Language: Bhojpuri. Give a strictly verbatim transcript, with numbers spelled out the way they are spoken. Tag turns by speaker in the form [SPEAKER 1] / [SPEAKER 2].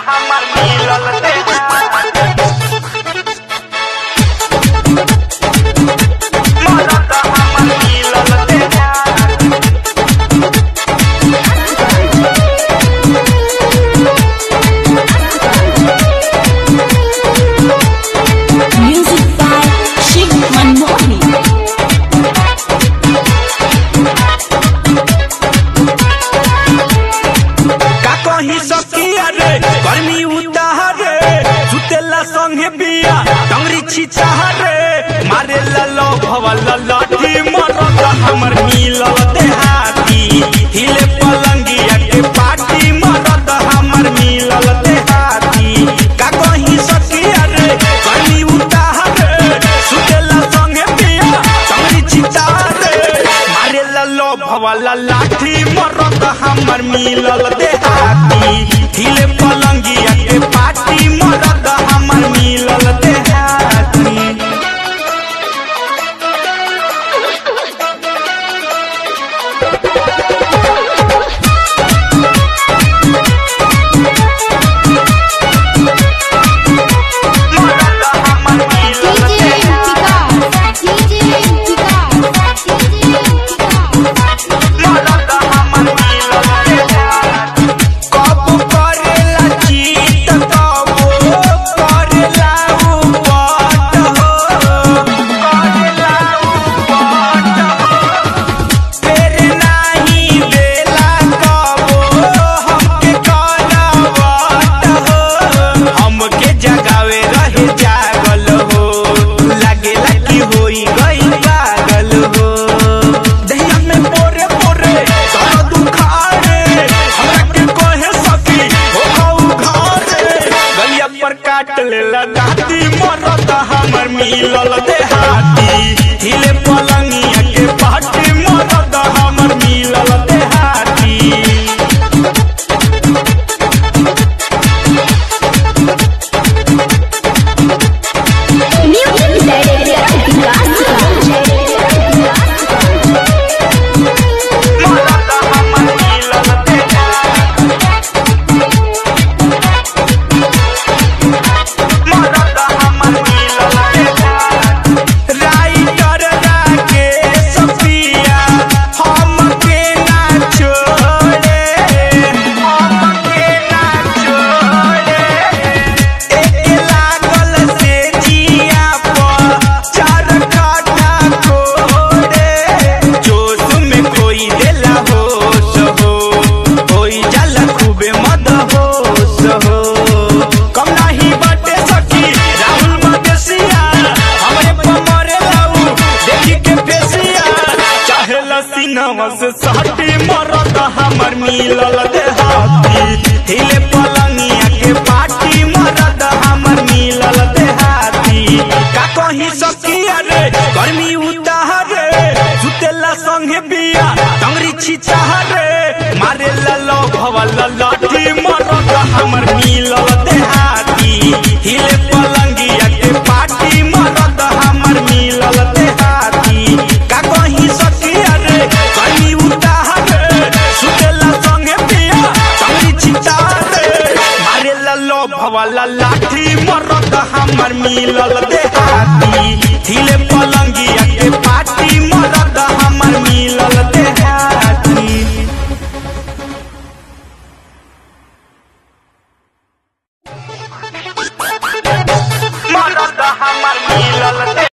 [SPEAKER 1] हमर मिलल मारे ललो भवल लाठी मरद हमर मिलल देहाती हिले पलंगिया के पाटी मरद हमर मिलल देहाती का कहीं सकिया रे कहीं उतार सुतेला संगे पिया तमरी चिता रे मारे ललो भवल लाठी मरद हमर मिलल देहाती हिले पलंगिया के पाटी मरद हमर मिलल देहाती काट लेला दाती मरद हमर मिलल देहाती हिले पलंगिया के पाटी मरद हमर मिलल देहाती से साटी मरद हमर मिलल देहाती हिले पलंगिया के पाटी मरद हमर मिलल देहाती का कहीं सकिया रे गर्मी उतार सुतेला संगे बिया तमरी छिचा रे मारे ललो भवल लाठी मरद हमर मिलल देहाती हिले पलंगिया के पाटी मरद हमर मिलल देहाती का कहीं सकिया रे कहीं उतार सुतेला संगे पिया तमरी छिता रे मारे ललो भवल लाठी मरद हमर मिलल देहाती हिले पलंगिया के पाटी मरद हमर मिलल